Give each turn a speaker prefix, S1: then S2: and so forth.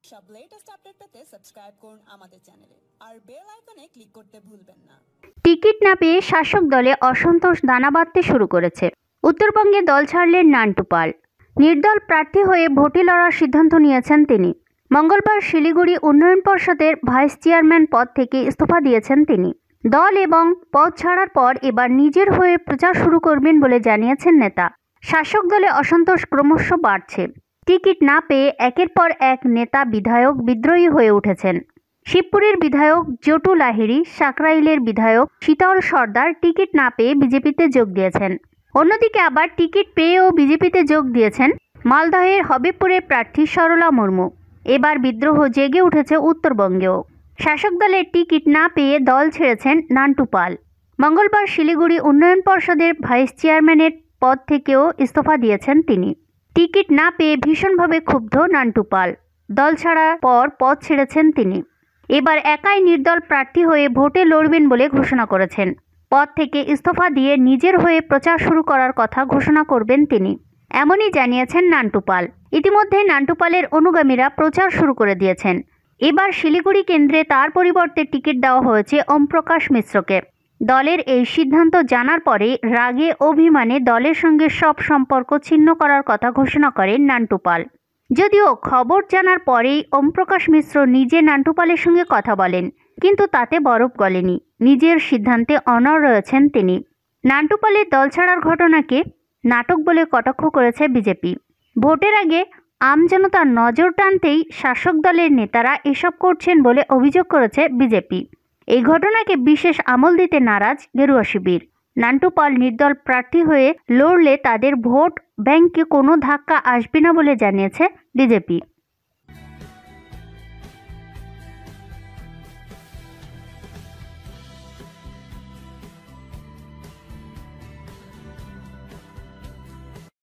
S1: সব latest update পেতে subscribe করুন আমাদের চ্যানেলে আর বেল আইকনে ক্লিক করতে ভুলবেন না।
S2: টিকিট না পেয়ে শাসক দলে অসন্তোষ দানা বাঁধতে শুরু করেছে। উত্তরবঙ্গে দল ছাড়লেন নান্টু পাল। নির্দল প্রার্থী হয়ে ভোটে লড়ার সিদ্ধান্ত নিয়েছেন তিনি। মঙ্গলবার শিলিগুড়ি উন্নয়ন পর্ষদের ভাইস চেয়ারম্যান পদ থেকে ইস্তফা দিয়েছেন তিনি। দল এবং পদ ছাড়ার পর এবার নিজের হয়ে প্রচার শুরু করবেন বলে জানিয়েছেন নেতা। শাসক দলে অসন্তোষ ক্রমশ বাড়ছে। টিকিট না পেয়ে একের পর এক নেতা বিধায়ক বিদ্রোহী হয়ে উঠেছেন। শিবপুরের বিধায়ক জটু লাহিড়ী, সাকরাইলের বিধায়ক শীতল সর্দার টিকিট না পেয়ে বিজেপিতে যোগ দিয়েছেন। অন্যদিকে আবার টিকিট পেয়েও বিজেপিতে যোগ দিয়েছেন মালদহের হবিবপুরের প্রার্থী সরলা মুর্মু। এবার বিদ্রোহ জেগে উঠেছে উত্তরবঙ্গেও। শাসক দলের টিকিট না পেয়ে দল ছেড়েছেন নান্টু পাল। মঙ্গলবার শিলিগুড়ি উন্নয়ন পর্ষদের ভাইস চেয়ারম্যানের পদ থেকেও ইস্তফা দিয়েছেন তিনি। টিকিট না পেয়ে ভীষণভাবে ক্ষুব্ধ নান্টু পাল। দল ছাড়ার পর পদ ছেড়েছেন তিনি। এবার একাই নির্দল প্রার্থী হয়ে ভোটে লড়বেন বলে ঘোষণা করেছেন। পদ থেকে ইস্তফা দিয়ে নিজের হয়ে প্রচার শুরু করার কথা ঘোষণা করবেন তিনি, এমনই জানিয়েছেন নান্টু পাল। ইতিমধ্যে নান্টু পালের অনুগামীরা প্রচার শুরু করে দিয়েছেন। এবার শিলিগুড়ি কেন্দ্রে তার পরিবর্তে টিকিট দেওয়া হয়েছে ওমপ্রকাশ মিশ্রকে। দলের এই সিদ্ধান্ত জানার পরে রাগে অভিমানে দলের সঙ্গে সব সম্পর্ক ছিন্ন করার কথা ঘোষণা করেন নান্টু পাল। যদিও খবর জানার পরেই ওমপ্রকাশ মিশ্র নিজে নান্টু পালের সঙ্গে কথা বলেন, কিন্তু তাতে বরফ গলেনি। নিজের সিদ্ধান্তে অনড় রয়েছেন তিনি। নান্টু পালের দল ছাড়ার ঘটনাকে নাটক বলে কটাক্ষ করেছে বিজেপি। ভোটের আগে আমজনতার নজর টানতেই শাসক দলের নেতারা এসব করছেন বলে অভিযোগ করেছে বিজেপি। এই ঘটনাকে বিশেষ আমল দিতে নারাজ গেরুয়া শিবির। নান্টু পাল নির্দল প্রার্থী হয়ে লড়লে তাদের ভোট ব্যাংকে কোনো ধাক্কা আসবে না বলে জানিয়েছে বিজেপি।